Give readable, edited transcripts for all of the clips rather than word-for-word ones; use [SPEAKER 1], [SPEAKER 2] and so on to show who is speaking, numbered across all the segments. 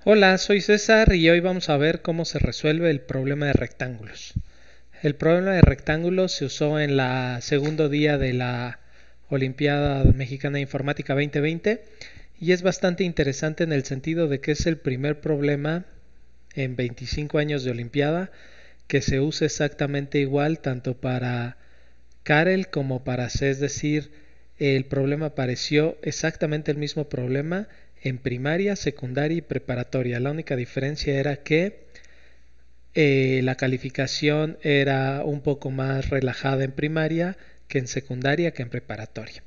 [SPEAKER 1] Hola, soy César y hoy vamos a ver cómo se resuelve el problema de rectángulos. El problema de rectángulos se usó en la segundo día de la Olimpiada Mexicana de Informática 2020 y es bastante interesante en el sentido de que es el primer problema en 25 años de Olimpiada que se usa exactamente igual tanto para Karel como para C, es decir, el problema apareció exactamente el mismo problema en primaria, secundaria y preparatoria. La única diferencia era que la calificación era un poco más relajada en primaria que en secundaria que en preparatoria.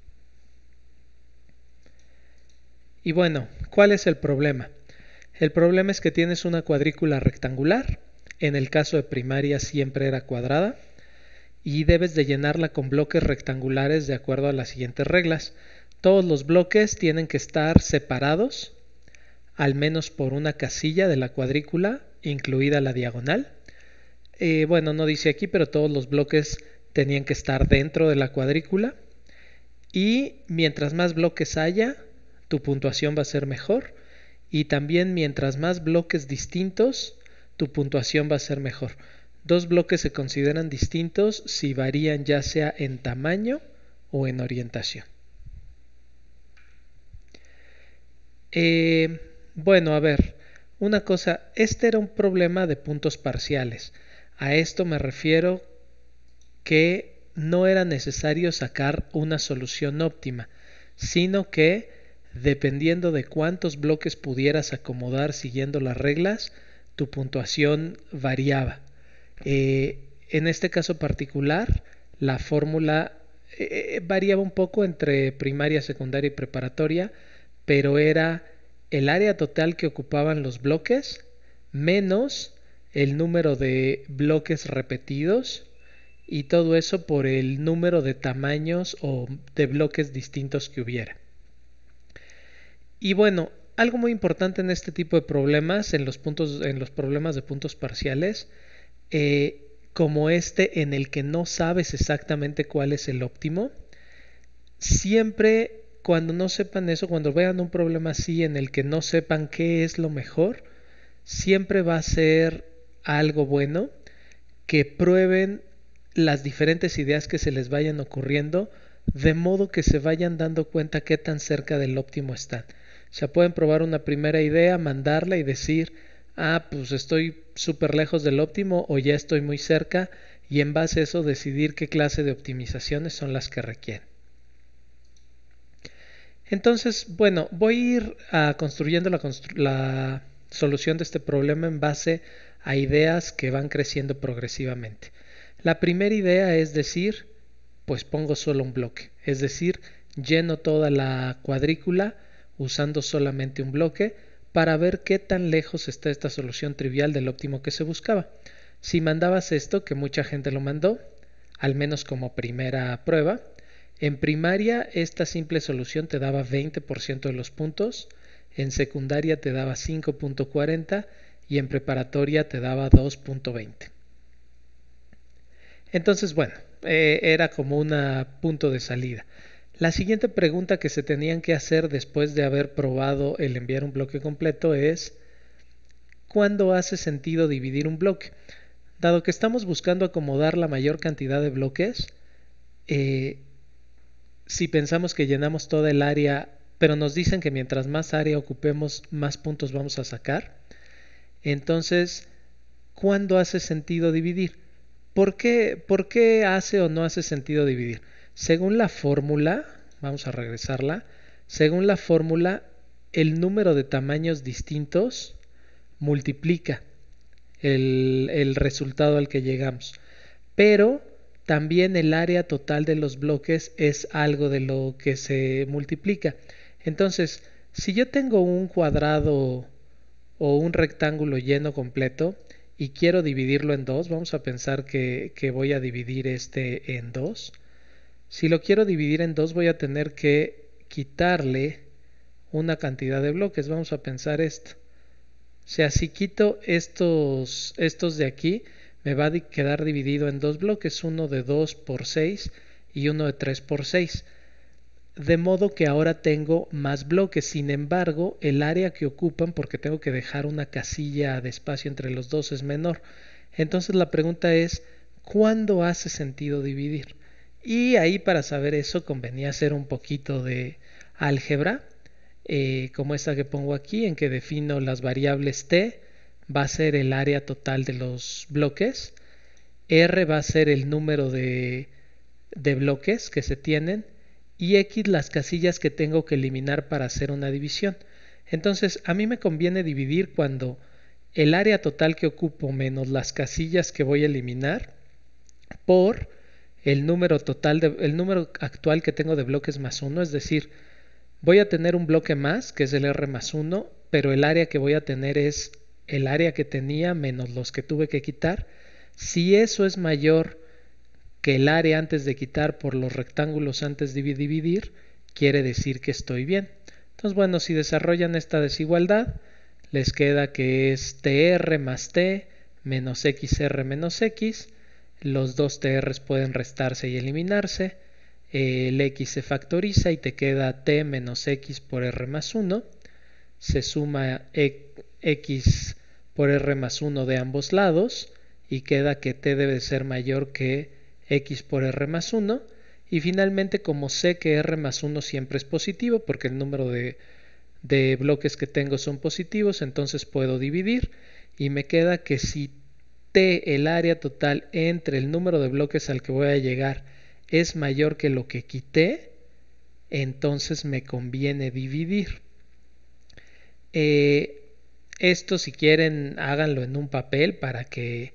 [SPEAKER 1] Y bueno, ¿cuál es el problema? El problema es que tienes una cuadrícula rectangular, en el caso de primaria siempre era cuadrada, y debes de llenarla con bloques rectangulares de acuerdo a las siguientes reglas. Todos los bloques tienen que estar separados, al menos por una casilla de la cuadrícula, incluida la diagonal. Bueno, no dice aquí, pero todos los bloques tenían que estar dentro de la cuadrícula. Y mientras más bloques haya, tu puntuación va a ser mejor. Y también mientras más bloques distintos, tu puntuación va a ser mejor. Dos bloques se consideran distintos si varían ya sea en tamaño o en orientación. Bueno, a ver, una cosa, este era un problema de puntos parciales. A esto me refiero que no era necesario sacar una solución óptima, sino que dependiendo de cuántos bloques pudieras acomodar siguiendo las reglas, tu puntuación variaba. En este caso particular, la fórmula variaba un poco entre primaria, secundaria y preparatoria, pero era el área total que ocupaban los bloques menos el número de bloques repetidos y todo eso por el número de tamaños o de bloques distintos que hubiera. Y bueno, algo muy importante en este tipo de problemas, en los problemas de puntos parciales, como este en el que no sabes exactamente cuál es el óptimo, siempre cuando no sepan eso, cuando vean un problema así en el que no sepan qué es lo mejor, siempre va a ser algo bueno que prueben las diferentes ideas que se les vayan ocurriendo, de modo que se vayan dando cuenta qué tan cerca del óptimo están. O sea, pueden probar una primera idea, mandarla y decir, pues estoy súper lejos del óptimo o ya estoy muy cerca, y en base a eso decidir qué clase de optimizaciones son las que requieren. Entonces, bueno, voy a ir construyendo la solución de este problema en base a ideas que van creciendo progresivamente. La primera idea es decir, pues pongo solo un bloque, es decir, lleno toda la cuadrícula usando solamente un bloque para ver qué tan lejos está esta solución trivial del óptimo que se buscaba. Si mandabas esto, que mucha gente lo mandó, al menos como primera prueba, en primaria esta simple solución te daba 20% de los puntos, en secundaria te daba 5.40 y en preparatoria te daba 2.20. Entonces, bueno, era como un punto de salida. La siguiente pregunta que se tenían que hacer después de haber probado el enviar un bloque completo es ¿cuándo hace sentido dividir un bloque? Dado que estamos buscando acomodar la mayor cantidad de bloques, si pensamos que llenamos toda el área, pero nos dicen que mientras más área ocupemos, más puntos vamos a sacar, entonces, ¿cuándo hace sentido dividir? ¿Por qué hace o no hace sentido dividir? Según la fórmula, vamos a regresarla, según la fórmula, el número de tamaños distintos multiplica el resultado al que llegamos. Pero también el área total de los bloques es algo de lo que se multiplica. Entonces, si yo tengo un cuadrado o un rectángulo lleno completo y quiero dividirlo en dos, vamos a pensar que voy a dividir este en dos. Si lo quiero dividir en dos voy a tener que quitarle una cantidad de bloques. Vamos a pensar esto. O sea, si quito estos de aquí, me va a quedar dividido en dos bloques, uno de 2 por 6 y uno de 3 por 6. de modo que ahora tengo más bloques. Sin embargo, el área que ocupan, porque tengo que dejar una casilla de espacio entre los dos, es menor. Entonces la pregunta es, ¿cuándo hace sentido dividir? Y ahí, para saber eso, convenía hacer un poquito de álgebra, como esta que pongo aquí, en que defino las variables t, va a ser el área total de los bloques, r va a ser el número de bloques que se tienen, y x las casillas que tengo que eliminar para hacer una división. Entonces a mí me conviene dividir cuando el área total que ocupo menos las casillas que voy a eliminar por el número total el número actual que tengo de bloques más 1, es decir, voy a tener un bloque más, que es el r más 1, pero el área que voy a tener es el área que tenía menos los que tuve que quitar. Si eso es mayor que el área antes de quitar por los rectángulos antes de dividir, quiere decir que estoy bien. Entonces, bueno, si desarrollan esta desigualdad, les queda que es tr más t menos xr menos x. Los dos tr's pueden restarse y eliminarse. El x se factoriza y te queda t menos x por r más 1. Se suma x por r más 1 de ambos lados y queda que t debe ser mayor que x por r más 1. Y finalmente, como sé que r más 1 siempre es positivo, porque el número de bloques que tengo son positivos, entonces puedo dividir y me queda que si t, el área total entre el número de bloques al que voy a llegar, es mayor que lo que quité, entonces me conviene dividir. Esto, si quieren, háganlo en un papel para que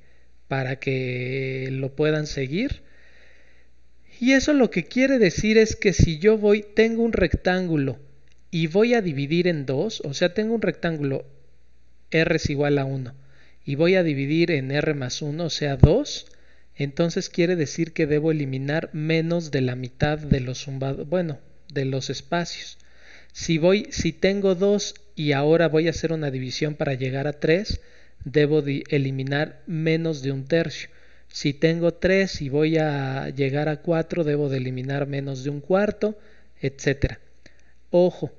[SPEAKER 1] lo puedan seguir. Y eso lo que quiere decir es que si yo tengo un rectángulo y voy a dividir en dos, o sea, tengo un rectángulo r es igual a 1 y voy a dividir en r más 1, o sea 2, entonces quiere decir que debo eliminar menos de la mitad de los de los espacios. Si tengo 2 y ahora voy a hacer una división para llegar a 3, debo eliminar menos de un tercio. Si tengo 3 y voy a llegar a 4, debo de eliminar menos de un cuarto, etc. Ojo,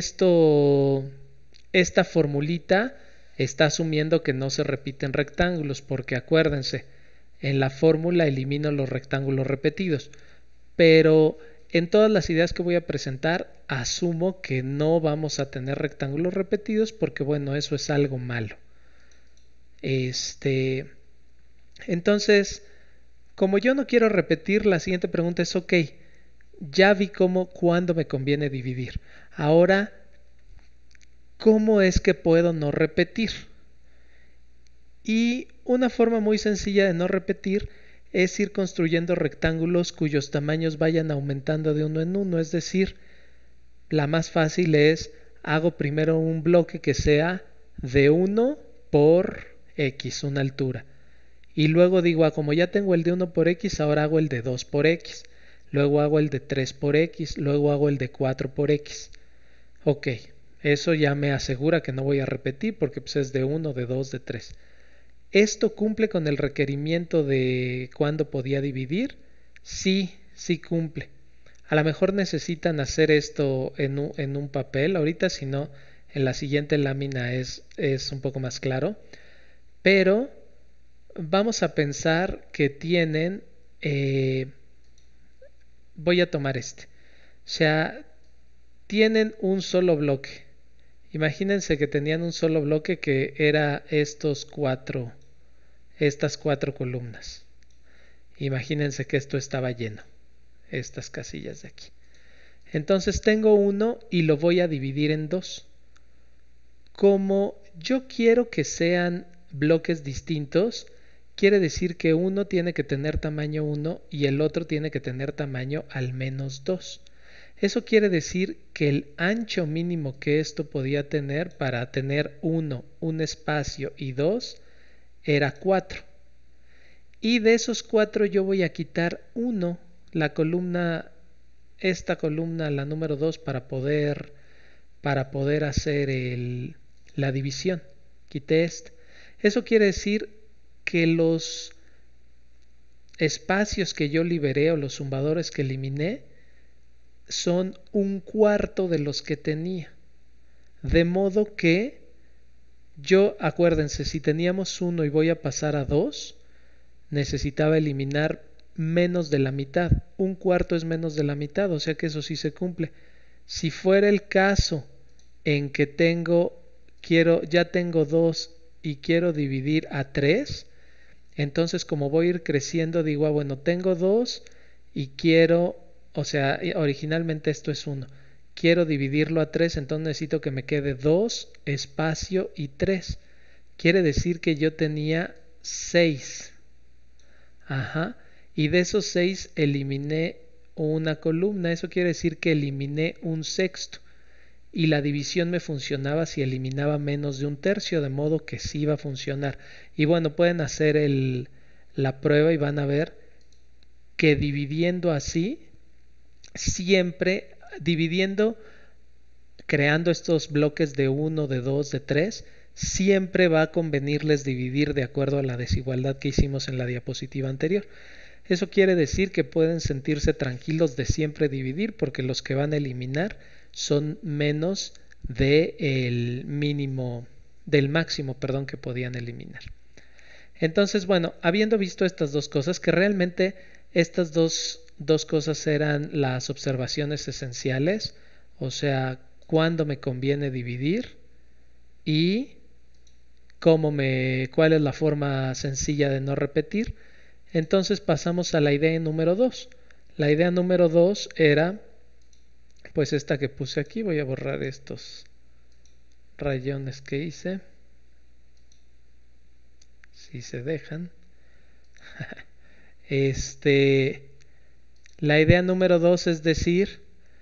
[SPEAKER 1] esta formulita está asumiendo que no se repiten rectángulos, porque acuérdense, en la fórmula elimino los rectángulos repetidos, pero en todas las ideas que voy a presentar asumo que no vamos a tener rectángulos repetidos, porque bueno, eso es algo malo. Entonces, como yo no quiero repetir, la siguiente pregunta es, ok, ya vi cuándo me conviene dividir. Ahora, ¿cómo es que puedo no repetir? Y una forma muy sencilla de no repetir es ir construyendo rectángulos cuyos tamaños vayan aumentando de uno en uno. Es decir, la más fácil es, hago primero un bloque que sea de 1 por x, una altura. Y luego digo, como ya tengo el de 1 por x, ahora hago el de 2 por x. Luego hago el de 3 por x, luego hago el de 4 por x. Ok, eso ya me asegura que no voy a repetir porque pues, es de 1, de 2, de 3. ¿Esto cumple con el requerimiento de cuándo podía dividir? Sí, sí cumple. A lo mejor necesitan hacer esto en un papel ahorita, si no, en la siguiente lámina es un poco más claro. Pero vamos a pensar que tienen, voy a tomar O sea, tienen un solo bloque. Imagínense que tenían un solo bloque que era estas cuatro columnas. Imagínense que esto estaba lleno, estas casillas de aquí. Entonces tengo uno y lo voy a dividir en dos. Como yo quiero que sean bloques distintos, quiere decir que uno tiene que tener tamaño 1 y el otro tiene que tener tamaño al menos 2. Eso quiere decir que el ancho mínimo que esto podía tener para tener 1, un espacio y 2 era 4. Y de esos 4 yo voy a quitar 1, esta columna, la número 2, para poder hacer la división. Quité esta. Eso quiere decir que los espacios que yo liberé o los zumbadores que eliminé son un cuarto de los que tenía. De modo que acuérdense, si teníamos 1 y voy a pasar a 2, necesitaba eliminar menos de la mitad. Un cuarto es menos de la mitad, o sea que eso sí se cumple. Si fuera el caso en que ya tengo 2 y quiero dividir a 3, entonces como voy a ir creciendo, digo, bueno, tengo 2 y originalmente esto es 1. Quiero dividirlo a 3, entonces necesito que me quede 2, espacio y 3. Quiere decir que yo tenía 6. Ajá. Y de esos 6 eliminé una columna. Eso quiere decir que eliminé un sexto. Y la división me funcionaba si eliminaba menos de un tercio, de modo que sí iba a funcionar. Y bueno, pueden hacer la prueba y van a ver que dividiendo así, siempre creando estos bloques de 1, de 2, de 3, siempre va a convenirles dividir de acuerdo a la desigualdad que hicimos en la diapositiva anterior. Eso quiere decir que pueden sentirse tranquilos de siempre dividir porque los que van a eliminar son menos del máximo, que podían eliminar. Entonces, bueno, habiendo visto estas dos cosas, que realmente estas dos cosas eran las observaciones esenciales, o sea, cuándo me conviene dividir y cuál es la forma sencilla de no repetir. Entonces pasamos a la idea número 2. La idea número 2 era, pues esta que puse aquí, voy a borrar estos rayones que hice, si se dejan. La idea número 2 es decir,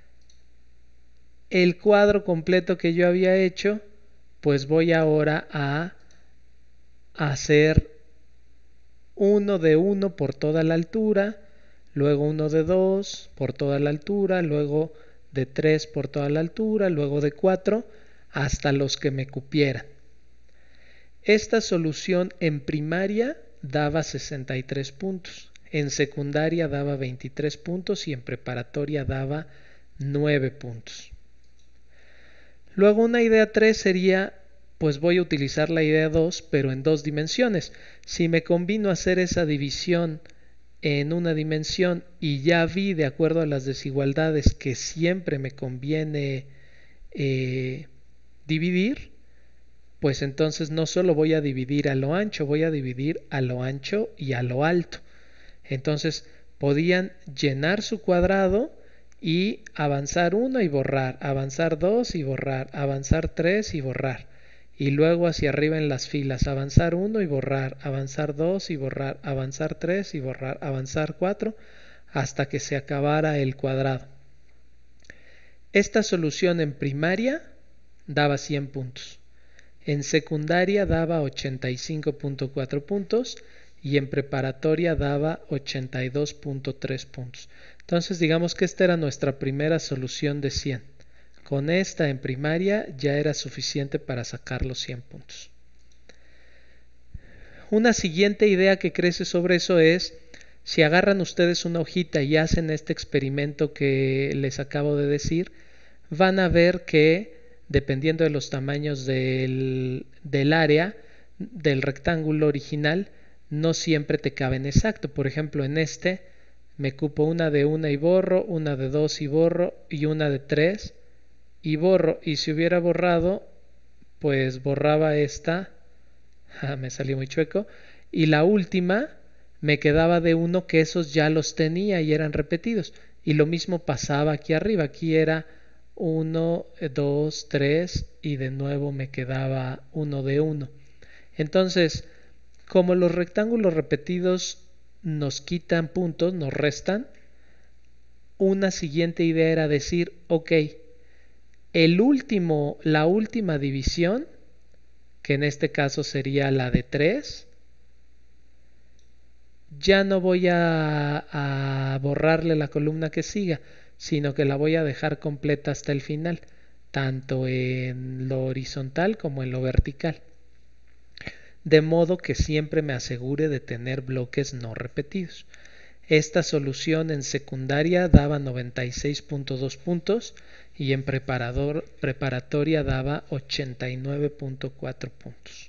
[SPEAKER 1] el cuadro completo que yo había hecho, pues voy ahora a hacer 1 de 1 por toda la altura, luego 1 de 2 por toda la altura, luego de 3 por toda la altura, luego de 4 hasta los que me cupieran. Esta solución en primaria daba 63 puntos, en secundaria daba 23 puntos y en preparatoria daba 9 puntos. Luego una idea 3 sería, pues voy a utilizar la idea 2, pero en 2 dimensiones. Si me convino hacer esa división en una dimensión y ya vi de acuerdo a las desigualdades que siempre me conviene dividir, pues entonces no solo voy a dividir a lo ancho, voy a dividir a lo ancho y a lo alto. Entonces podían llenar su cuadrado y avanzar 1 y borrar, avanzar 2 y borrar, avanzar 3 y borrar. Y luego hacia arriba en las filas, avanzar 1 y borrar, avanzar 2 y borrar, avanzar 3 y borrar, avanzar 4, hasta que se acabara el cuadrado. Esta solución en primaria daba 100 puntos. En secundaria daba 85.4 puntos y en preparatoria daba 82.3 puntos. Entonces digamos que esta era nuestra primera solución de 100. Con esta en primaria ya era suficiente para sacar los 100 puntos. Una siguiente idea que crece sobre eso es, si agarran ustedes una hojita y hacen este experimento que les acabo de decir, van a ver que dependiendo de los tamaños del área, del rectángulo original, no siempre te caben exacto. Por ejemplo, en este me cupo una de 1 y borro, una de 2 y borro, y una de 3 y borro. Y si hubiera borrado, pues borraba esta, me salió muy chueco, y la última me quedaba de 1 que esos ya los tenía y eran repetidos. Y lo mismo pasaba aquí arriba, aquí era 1, 2, 3 y de nuevo me quedaba 1 de 1. Entonces, como los rectángulos repetidos nos quitan puntos, nos restan, una siguiente idea era decir, ok, la última división, que en este caso sería la de 3, ya no voy a borrarle la columna que siga, sino que la voy a dejar completa hasta el final, tanto en lo horizontal como en lo vertical. De modo que siempre me asegure de tener bloques no repetidos. Esta solución en secundaria daba 96.2 puntos y en preparatoria daba 89.4 puntos.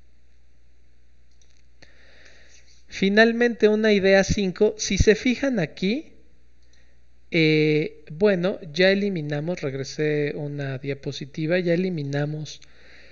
[SPEAKER 1] Finalmente, una idea 5. Si se fijan aquí, bueno, ya eliminamos, regresé una diapositiva, ya eliminamos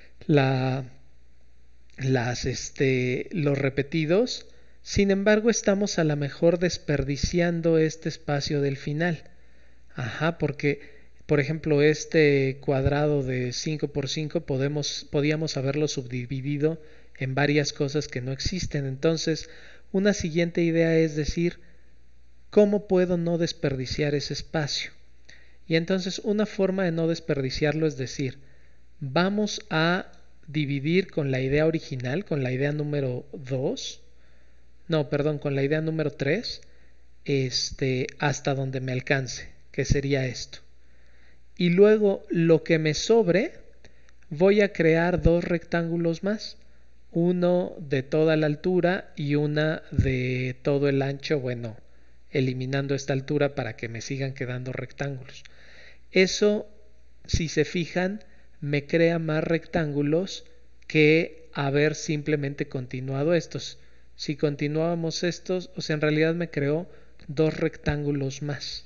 [SPEAKER 1] los repetidos. Sin embargo, estamos a lo mejor desperdiciando este espacio del final. Porque, por ejemplo, este cuadrado de 5 por 5 podíamos haberlo subdividido en varias cosas que no existen. Entonces, una siguiente idea es decir, ¿cómo puedo no desperdiciar ese espacio? Y entonces, una forma de no desperdiciarlo es decir, vamos a dividir con la idea original, con la idea número 2, con la idea número 3, hasta donde me alcance, que sería esto. Y luego lo que me sobre, voy a crear dos rectángulos más, uno de toda la altura y una de todo el ancho, bueno, eliminando esta altura para que me sigan quedando rectángulos. Eso, si se fijan, me crea más rectángulos que haber simplemente continuado estos. Si continuábamos estos, o sea, en realidad me creó dos rectángulos más.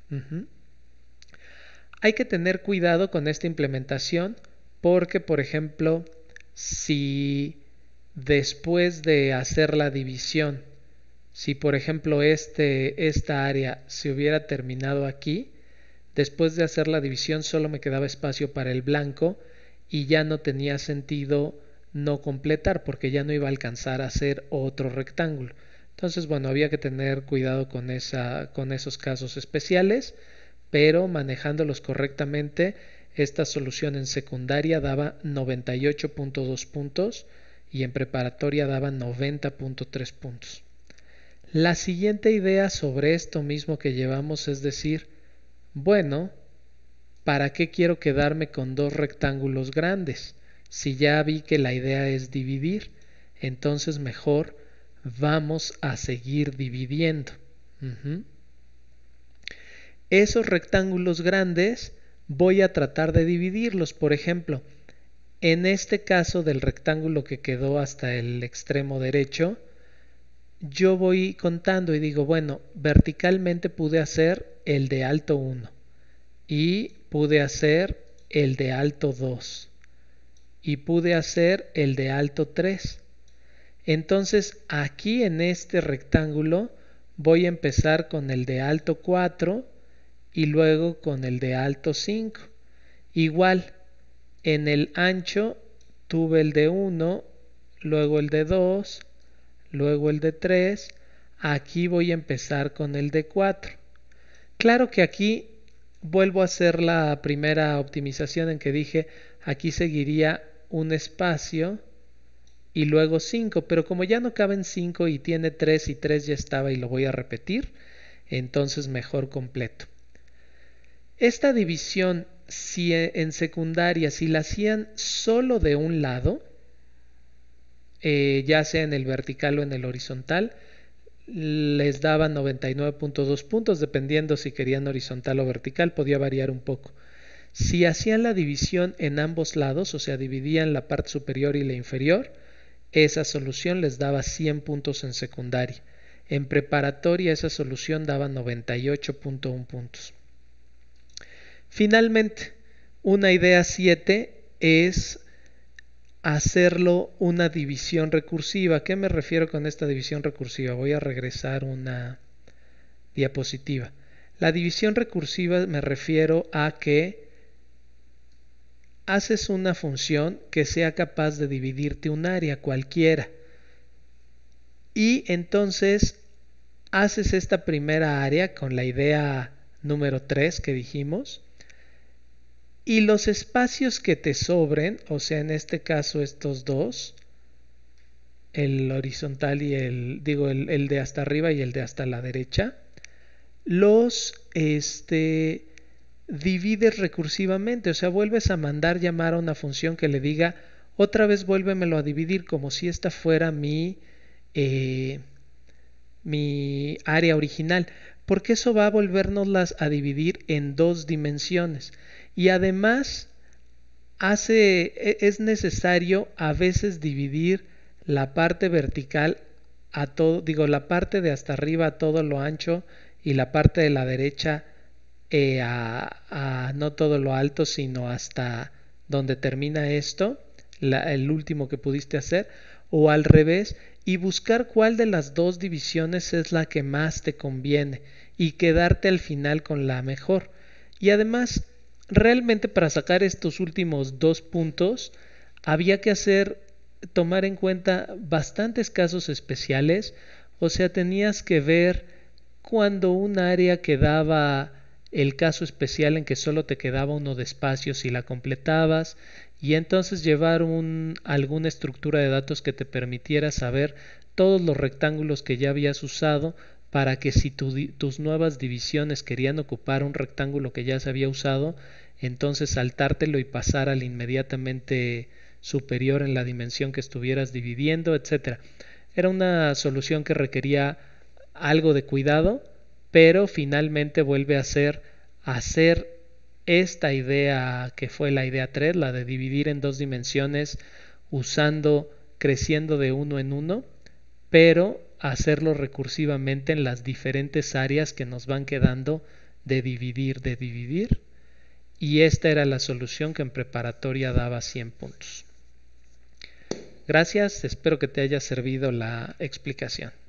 [SPEAKER 1] Hay que tener cuidado con esta implementación porque, por ejemplo, si después de hacer la división, si por ejemplo esta área se hubiera terminado aquí, después de hacer la división solo me quedaba espacio para el blanco y ya no tenía sentido no completar porque ya no iba a alcanzar a hacer otro rectángulo. Entonces, bueno, había que tener cuidado con esos casos especiales, pero manejándolos correctamente, esta solución en secundaria daba 98.2 puntos y en preparatoria daba 90.3 puntos. La siguiente idea sobre esto mismo que llevamos es decir, bueno, ¿para qué quiero quedarme con dos rectángulos grandes? Si ya vi que la idea es dividir, entonces mejor vamos a seguir dividiendo. Esos rectángulos grandes voy a tratar de dividirlos. Por ejemplo, en este caso del rectángulo que quedó hasta el extremo derecho, yo voy contando y digo, bueno, verticalmente pude hacer el de alto 1 y pude hacer el de alto 2 y pude hacer el de alto 3. Entonces aquí en este rectángulo voy a empezar con el de alto 4 y luego con el de alto 5. Igual, en el ancho tuve el de 1, luego el de 2, luego el de 3. Aquí voy a empezar con el de 4. Claro que aquí vuelvo a hacer la primera optimización en que dije aquí seguiría un espacio y luego 5, pero como ya no caben 5 y tiene 3 y 3 ya estaba y lo voy a repetir, entonces mejor completo. Esta división, si en secundaria, si la hacían solo de un lado, ya sea en el vertical o en el horizontal, les daban 99.2 puntos, dependiendo si querían horizontal o vertical, podía variar un poco. Si hacían la división en ambos lados, o sea, dividían la parte superior y la inferior, esa solución les daba 100 puntos en secundaria. En preparatoria esa solución daba 98.1 puntos. Finalmente, una idea 7 es hacerlo una división recursiva. ¿A qué me refiero con esta división recursiva? Voy a regresar una diapositiva. La división recursiva me refiero a que haces una función que sea capaz de dividirte un área cualquiera. Y entonces haces esta primera área con la idea número 3 que dijimos. Y los espacios que te sobren, o sea, en este caso estos dos, el horizontal y el de hasta arriba y el de hasta la derecha, los divides recursivamente, o sea, vuelves a mandar llamar a una función que le diga, otra vez vuélvemelo a dividir como si esta fuera mi mi área original, porque eso va a volvernoslas a dividir en dos dimensiones. Y además es necesario a veces dividir la parte vertical a todo, digo, la parte de hasta arriba a todo lo ancho y la parte de la derecha a no todo lo alto, sino hasta donde termina esto, el último que pudiste hacer, o al revés, y buscar cuál de las dos divisiones es la que más te conviene y quedarte al final con la mejor. Y además, realmente para sacar estos últimos dos puntos, había que tomar en cuenta bastantes casos especiales, o sea, tenías que ver cuando un área quedaba el caso especial en que solo te quedaba uno de espacio si la completabas, y entonces llevar alguna estructura de datos que te permitiera saber todos los rectángulos que ya habías usado, para que si tus nuevas divisiones querían ocupar un rectángulo que ya se había usado, entonces saltártelo y pasar al inmediatamente superior en la dimensión que estuvieras dividiendo, etcétera. Era una solución que requería algo de cuidado, pero finalmente vuelve a ser hacer esta idea que fue la idea 3, la de dividir en dos dimensiones creciendo de uno en uno, pero hacerlo recursivamente en las diferentes áreas que nos van quedando de dividir. Y esta era la solución que en preparatoria daba 100 puntos. Gracias, espero que te haya servido la explicación.